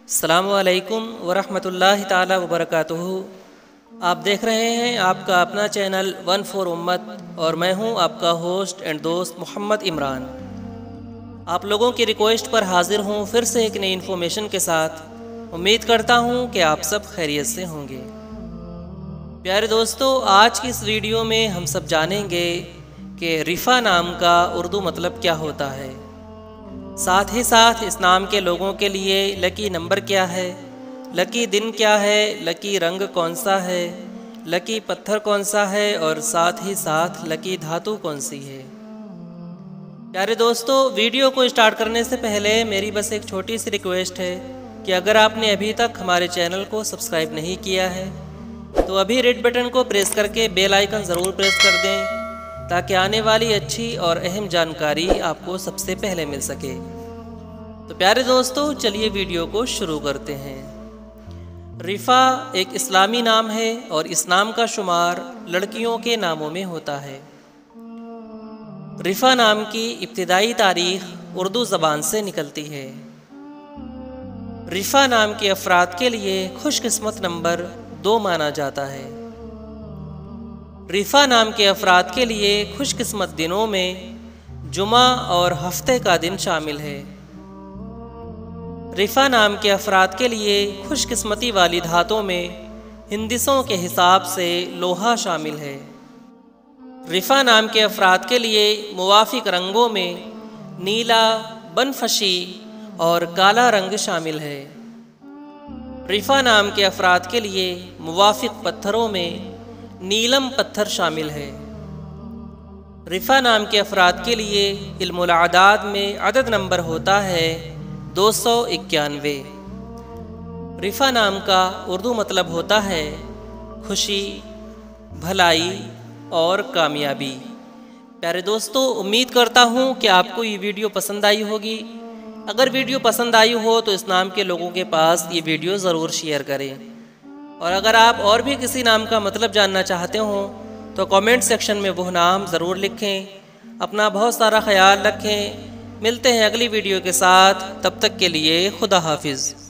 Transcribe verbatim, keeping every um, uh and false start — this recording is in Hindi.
अस्सलामु अलैकुम वरहमतुल्लाहि ताला वबरकातुहू। आप देख रहे हैं आपका अपना चैनल वन फॉर उम्मत और मैं हूं आपका होस्ट एंड दोस्त मोहम्मद इमरान। आप लोगों की रिक्वेस्ट पर हाजिर हूं फिर से एक नई इन्फॉर्मेशन के साथ। उम्मीद करता हूं कि आप सब खैरियत से होंगे। प्यारे दोस्तों, आज की इस वीडियो में हम सब जानेंगे कि रिफ़ा नाम का उर्दू मतलब क्या होता है। साथ ही साथ इस नाम के लोगों के लिए लकी नंबर क्या है, लकी दिन क्या है, लकी रंग कौन सा है, लकी पत्थर कौन सा है और साथ ही साथ लकी धातु कौन सी है। प्यारे दोस्तों, वीडियो को स्टार्ट करने से पहले मेरी बस एक छोटी सी रिक्वेस्ट है कि अगर आपने अभी तक हमारे चैनल को सब्सक्राइब नहीं किया है तो अभी रेड बटन को प्रेस करके बेल आइकन ज़रूर प्रेस कर दें ताकि आने वाली अच्छी और अहम जानकारी आपको सबसे पहले मिल सके। तो प्यारे दोस्तों, चलिए वीडियो को शुरू करते हैं। रिफ़ा एक इस्लामी नाम है और इस नाम का शुमार लड़कियों के नामों में होता है। रिफ़ा नाम की इब्तिदाई तारीख उर्दू ज़बान से निकलती है। रिफ़ा नाम के अफराद के लिए खुशकिस्मत नंबर दो माना जाता है। रिफ़ा नाम के अफराद के लिए खुशकिस्मत दिनों में जुमा और हफ्ते का दिन शामिल है। रिफ़ा नाम के अफराद के लिए खुशकिस्मती वाली धातों में हिंदिसों के हिसाब से लोहा शामिल है। रिफ़ा नाम के अफराद के लिए मुवाफिक रंगों में नीला, बनफशी और काला रंग शामिल है। रिफ़ा नाम के अफराद के लिए मुवाफिक पत्थरों में नीलम पत्थर शामिल है। रिफ़ा नाम के अफराद के लिए इल्मुल आदाद में अदद नंबर होता है दो सौ इक्यानवे। रिफ़ा नाम का उर्दू मतलब होता है खुशी, भलाई और कामयाबी। प्यारे दोस्तों, उम्मीद करता हूँ कि आपको ये वीडियो पसंद आई होगी। अगर वीडियो पसंद आई हो तो इस नाम के लोगों के पास ये वीडियो ज़रूर शेयर करें। और अगर आप और भी किसी नाम का मतलब जानना चाहते हो तो कमेंट सेक्शन में वह नाम ज़रूर लिखें। अपना बहुत सारा ख्याल रखें। मिलते हैं अगली वीडियो के साथ, तब तक के लिए खुदा हाफिज़।